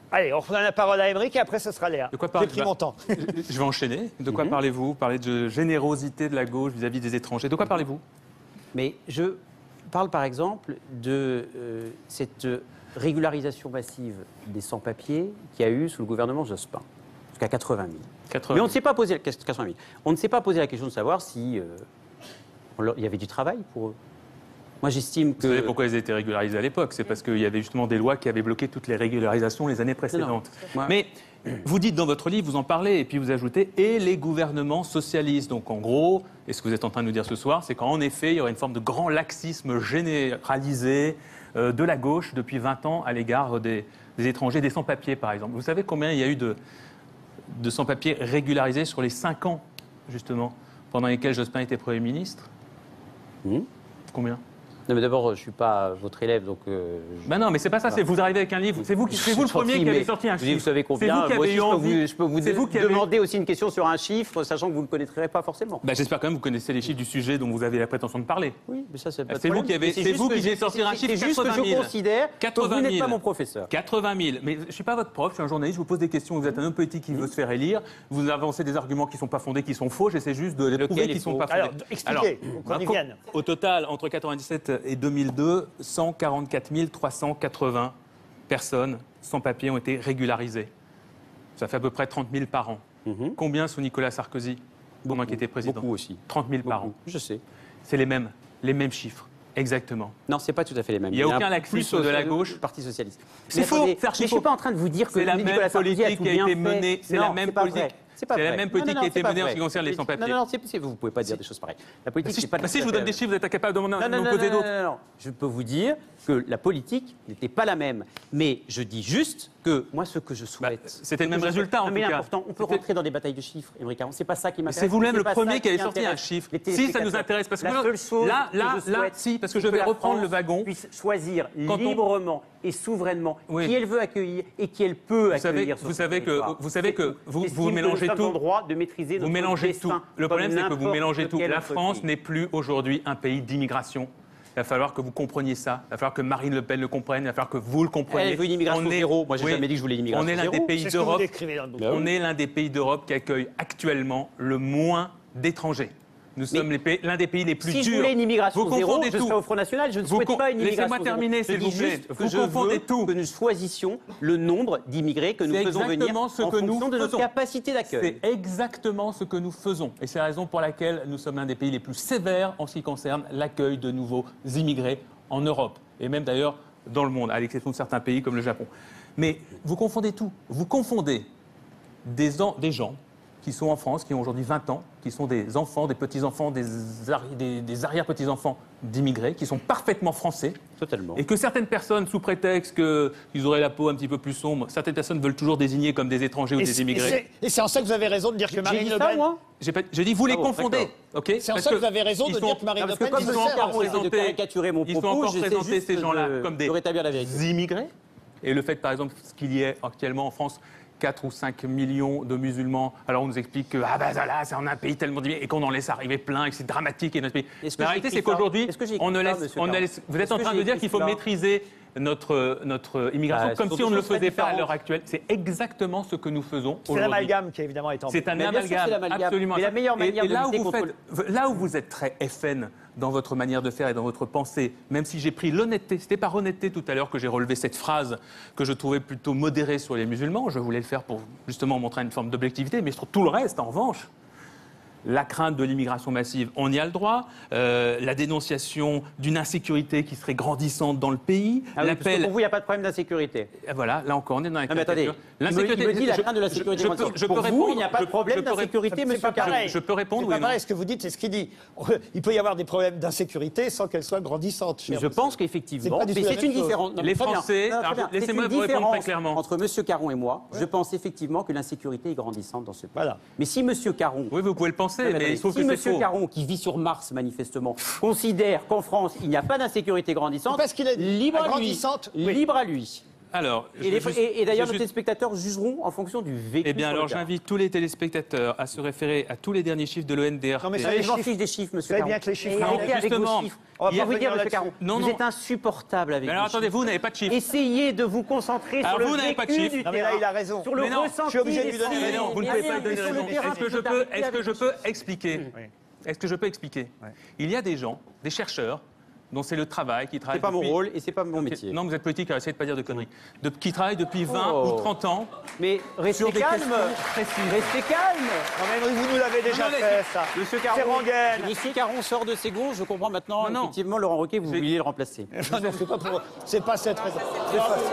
Allez, on redonne la parole à Aymeric et après ce sera Léa. De quoi J'ai pris mon temps. Je vais enchaîner. De quoi parlez-vous? Vous parlez de générosité de la gauche vis-à-vis des étrangers. De quoi parlez-vous? Mais je parle par exemple de cette régularisation massive des sans-papiers qu'il y a eu sous le gouvernement Jospin, jusqu'à 80 000. 80 000. Mais on ne s'est pas posé 80 000. On ne s'est pas posé la question de savoir si il y avait du travail pour eux. Moi, j'estime que... Vous savez pourquoi ils étaient régularisés à l'époque? C'est parce qu'il y avait justement des lois qui avaient bloqué toutes les régularisations les années précédentes. Non. Mais vous dites dans votre livre, vous en parlez, et puis vous ajoutez « et les gouvernements socialistes ». Donc en gros, et ce que vous êtes en train de nous dire ce soir, c'est qu'en effet, il y aurait une forme de grand laxisme généralisé de la gauche depuis 20 ans à l'égard des étrangers, des sans-papiers par exemple. Vous savez combien il y a eu de sans-papiers régularisés sur les 5 ans, justement, pendant lesquels Jospin était Premier ministre? Combien? Non, mais d'abord, je ne suis pas votre élève, donc... Ben non, mais c'est pas ça, c'est vous arrivez avec un livre, c'est vous le premier qui avez sorti un chiffre. Vous savez combien? Moi aussi, je peux vous demander aussi une question sur un chiffre, sachant que vous ne le connaîtrez pas forcément. Ben, j'espère quand même que vous connaissez les chiffres du sujet dont vous avez la prétention de parler. Oui, mais ça, c'est pas de C'est vous qui avez, c'est vous qui avez sorti un chiffre. C'est juste que je considère que vous n'êtes pas mon professeur. 80 000. Mais je ne suis pas votre prof, je suis un journaliste, je vous pose des questions, vous êtes un homme politique qui veut se faire élire, vous avancez des arguments qui ne sont pas fondés, qui sont faux, j'essaie juste de les prouver qu'ils ne sont pas fondés. Alors, expliquez, qu'on y vienne. Au total, entre 1997 et 2002, 144 380 personnes sans papier ont été régularisées. Ça fait à peu près 30 000 par an. Combien sous Nicolas Sarkozy, pendant qu'il était président? Beaucoup aussi. 30 000 par an. Je sais. C'est les mêmes chiffres. Exactement. Non, c'est pas tout à fait les mêmes. Il n'y a aucun laxisme de la gauche. Parti socialiste. C'est faux. Mais je ne suis pas en train de vous dire que Nicolas Sarkozy a tout bien fait. C'est la même politique. C'est la même politique qui a été menée en ce qui concerne les sans-papiers. Non, vous ne pouvez pas dire des choses pareilles. La politique, c'est pas. Si je vous donne des chiffres, vous êtes incapable de m'en poser d'autres. Non. Je peux vous dire que la politique n'était pas la même. Mais je dis juste que moi, ce que je souhaite. C'était le même résultat, en tout cas. Mais important, on peut rentrer dans des batailles de chiffres, Aymeric Aron. C'est pas ça qui m'intéresse. C'est vous-même le premier qui avait sorti un chiffre. Si, ça nous intéresse. Parce que là, si, parce que je vais reprendre le wagon. Puisse choisir librement et souverainement qui elle veut accueillir et qui elle peut accueillir. Vous savez que vous mélangez tout. Vous mélangez tout. Le problème, c'est que vous mélangez tout. La France n'est plus aujourd'hui un pays d'immigration. Il va falloir que vous compreniez ça. Il va falloir que Marine Le Pen le comprenne. Il va falloir que vous le compreniez. Elle veut une immigration zéro. Moi, j'ai jamais dit que je voulais une immigration zéro. On est l'un des pays d'Europe. On est l'un des pays d'Europe qui accueille actuellement le moins d'étrangers. Nous sommes l'un des pays les plus durs. Si je voulais une immigration zéro, je serais au Front National. Je ne souhaite pas une immigration zéro. Laissez-moi terminer, s'il vous plaît. Vous confondez tout. Que nous choisissions le nombre d'immigrés que nous faisons venir en fonction de notre capacité d'accueil. C'est exactement ce que nous faisons. Et c'est la raison pour laquelle nous sommes l'un des pays les plus sévères en ce qui concerne l'accueil de nouveaux immigrés en Europe. Et même d'ailleurs dans le monde, à l'exception de certains pays comme le Japon. Mais vous confondez tout. Vous confondez des gens qui sont en France, qui ont aujourd'hui 20 ans, qui sont des enfants, des petits-enfants, des arrière-petits-enfants d'immigrés, qui sont parfaitement français. Totalement. Et que certaines personnes, sous prétexte qu'ils auraient la peau un petit peu plus sombre, certaines personnes veulent toujours désigner comme des étrangers ou des immigrés. Et c'est en ça que vous avez raison de dire que Marine Le Pen... J'ai dit, vous les confondez. Okay, c'est en ça que vous avez raison de dire que Marine Le Pen... Ils sont encore présentés, ces gens-là, comme des immigrés. Et le fait, par exemple, qu'il y ait actuellement en France 4 ou 5 millions de musulmans. Alors on nous explique que là, c'est un pays tellement divisé et qu'on en laisse arriver plein et que c'est dramatique. Et notre pays. La réalité, c'est qu'aujourd'hui, vous êtes en train de dire qu'il faut maîtriser notre immigration comme si on ne le faisait pas à l'heure actuelle. C'est exactement ce que nous faisons aujourd'hui. C'est l'amalgame qui a évidemment été C'est un amalgame, absolument. Mais la meilleure manière de lutter contre... Là où vous êtes très FN dans votre manière de faire et dans votre pensée, même si j'ai pris l'honnêteté, c'était par honnêteté tout à l'heure que j'ai relevé cette phrase que je trouvais plutôt modérée sur les musulmans, je voulais le faire pour justement montrer une forme d'objectivité, mais sur tout le reste, en revanche, la crainte de l'immigration massive, on y a le droit. La dénonciation d'une insécurité qui serait grandissante dans le pays. Parce que pour vous, il n'y a pas de problème d'insécurité. Voilà, là encore, on est dans la caricature. L'insécurité, il me dit la crainte de la sécurité. Pour vous, il n'y a pas de problème d'insécurité, monsieur Caron. Je peux répondre, oui. C'est pas pareil, ce que vous dites, c'est ce qu'il dit. Il peut y avoir des problèmes d'insécurité sans qu'elles soient grandissantes. Je pense qu'effectivement, mais c'est une différence. Les Français, laissez-moi vous répondre très clairement. Entre monsieur Caron et moi, je pense effectivement que l'insécurité est grandissante dans ce pays. Mais si monsieur Caron... Oui, vous pouvez le penser. Mais si M. Caron, qui vit sur Mars manifestement, considère qu'en France il n'y a pas d'insécurité grandissante, libre à lui. Alors, Et d'ailleurs, nos téléspectateurs jugeront en fonction du vécu. Eh bien, sur le alors terrain. j'invite tous les téléspectateurs à se référer à tous les derniers chiffres de l'ONDRT. Non, mais ça, Allez, les je m'en chiffres. fiche des chiffres, Vous monsieur savez Caron. bien que les chiffres. Non, Arrêtez avec justement, vos chiffres. on va Je vais pas vous dire, revenir monsieur Caron, là-dessus. Non, vous non. êtes insupportable avec Mais alors vos attendez, chiffres. vous n'avez pas de chiffres. Essayez de vous concentrer Alors, sur vous le n'avez pas de vécu chiffres. du Non, mais là, terrain, il a raison. sur le Mais non, ressenti je suis obligé de lui des donner Français. Mais non, vous ne pouvez pas lui donner Sur le raison. terrain, Est-ce que je peux expliquer Est-ce que je peux expliquer Il y a des gens, des chercheurs, dont c'est le travail, qui travaillent C'est pas mon depuis- rôle et c'est pas mon métier. Non, vous êtes politique, alors essayez de pas dire de conneries. Qui travaillent depuis 20 Oh. ou 30 ans Mais restez sur des calme. questions précises. Restez calme. Non, mais vous nous l'avez déjà Non, mais- fait, ça. Monsieur C'est Caron, rengaine. Monsieur Caron sort de ses gonds. Je comprends maintenant. Non, non. Effectivement, Laurent Ruquier, vous C'est- vouliez le remplacer. Non, non, c'est pas cette raison. C'est pas ça.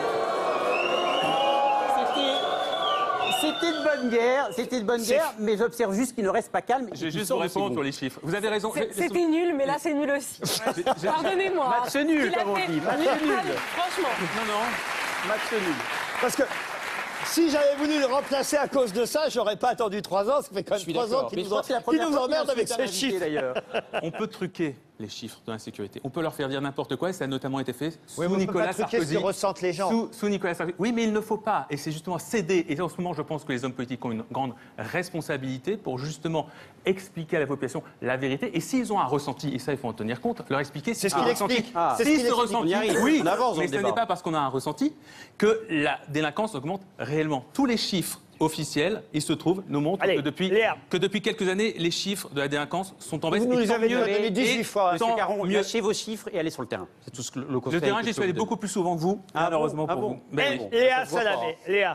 C'était de bonne guerre. C'était de bonne guerre. Mais j'observe juste qu'il ne reste pas calme. Je vais et qu'il juste sort vous de ses répondre gonds. sur les chiffres. Vous avez raison. C'était nul, mais là c'est nul aussi. Pardonnez-moi. Match nul, Il a comme on fait- dit. Match Allez, nul. Franchement. Non, non. Match nul. Parce que si j'avais voulu le remplacer à cause de ça, j'aurais pas attendu 3 ans. Ça fait quand Je suis même 3 ans d'accord. qu'il Mais je nous, crois que c'est la qu'il première nous fois qu'il emmerde avec insulte un ces invité, chiffres. d'ailleurs. On peut truquer les chiffres de l'insécurité. On peut leur faire dire n'importe quoi, et ça a notamment été fait sous Oui, mais on peut Nicolas pas truquer ce Sarkozy. que ressentent les gens. Sous Nicolas Sarkozy. Oui, mais il ne faut pas. Et c'est justement céder. Et en ce moment, je pense que les hommes politiques ont une grande responsabilité pour justement expliquer à la population la vérité. Et s'ils ont un ressenti, et ça, il faut en tenir compte, leur expliquer C'est ce un qu'il ressenti. explique. Ah. C'est ce Si qu'il ce explique. ressenti, On y arrive. oui, On avance dans mais le ce débat. n'est pas parce qu'on a un ressenti que la délinquance augmente réellement. Tous les chiffres officiels, il se trouve, nous montrent Allez, que depuis quelques années, les chiffres de la délinquance sont en baisse. Vous nous et les tant avez mieux. déjà donnés 18 Et fois. Monsieur tant Caron, mieux. lâchez vos chiffres et allez sur le terrain. C'est tout ce que le conseil. Le terrain, que j'y je suis peux allé vous beaucoup plus souvent que vous, Ah bon malheureusement Ah pour bon vous. Ben Eh, oui. Léa Ça se voit pas. Salamé, Léa.